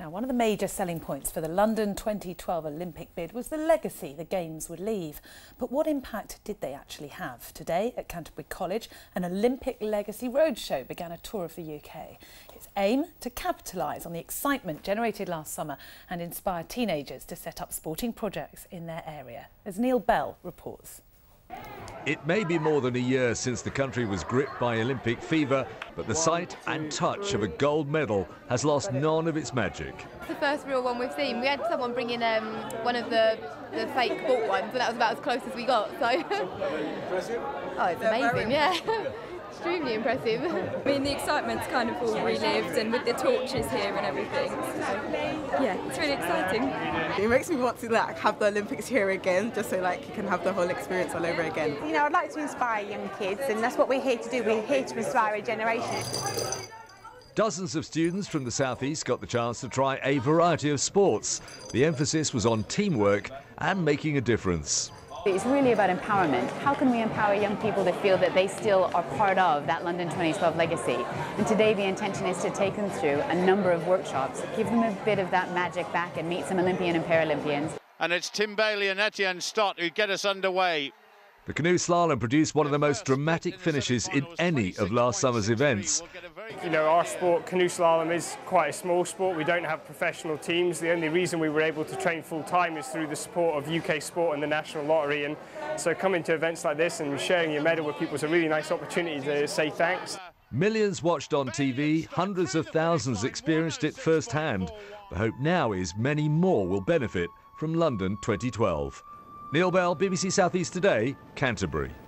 Now, one of the major selling points for the London 2012 Olympic bid was the legacy the Games would leave. But what impact did they actually have? Today at Canterbury College, an Olympic Legacy Roadshow began a tour of the UK. Its aim to capitalise on the excitement generated last summer and inspire teenagers to set up sporting projects in their area, as Neil Bell reports. It may be more than a year since the country was gripped by Olympic fever, but the sight and touch of a gold medal has lost none of its magic. It's the first real one we've seen. We had someone bring in one of the fake bought ones, but that was about as close as we got. So. Impressive? Oh, it's amazing, yeah. Extremely impressive. I mean, the excitement's kind of all relived, and with the torches here and everything. So, yeah, it's really exciting. It makes me want to have the Olympics here again, just so you can have the whole experience all over again. You know, I'd like to inspire young kids, and that's what we're here to do. We're here to inspire a generation. Dozens of students from the southeast got the chance to try a variety of sports. The emphasis was on teamwork and making a difference. It's really about empowerment. How can we empower young people to feel that they still are part of that London 2012 legacy? And today the intention is to take them through a number of workshops, give them a bit of that magic back and meet some Olympian and Paralympians. And it's Tim Bailey and Etienne Stott who get us underway. The canoe slalom produced one of the most dramatic finishes in any of last summer's events. You know, our sport, canoe slalom, is quite a small sport. We don't have professional teams. The only reason we were able to train full-time is through the support of UK Sport and the National Lottery. And so coming to events like this and sharing your medal with people is a really nice opportunity to say thanks. Millions watched on TV, hundreds of thousands experienced it firsthand. The hope now is many more will benefit from London 2012. Neil Bell, BBC South East Today, Canterbury.